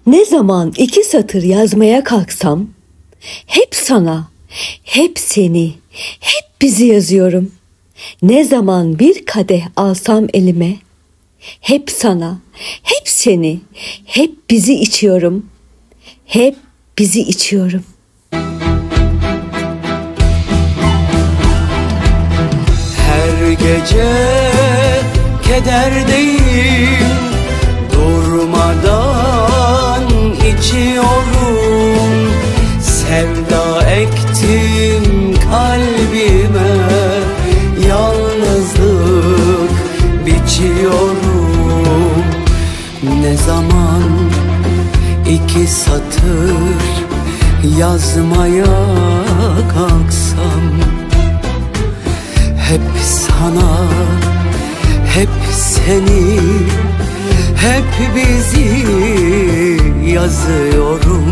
Ne zaman 2 satır yazmaya kalksam, hep sana, hep seni, hep bizi yazıyorum. Ne zaman bir kadeh alsam elime, hep sana, hep seni, hep bizi içiyorum. Hep bizi içiyorum. Her gece kederdeyim, durmadan içiyorum. Sevda ektim kalbime, yalnızlık biçiyorum. Ne zaman 2 satır yazmaya kalksam, hep sana, hep seni, hep bizi yazıyorum.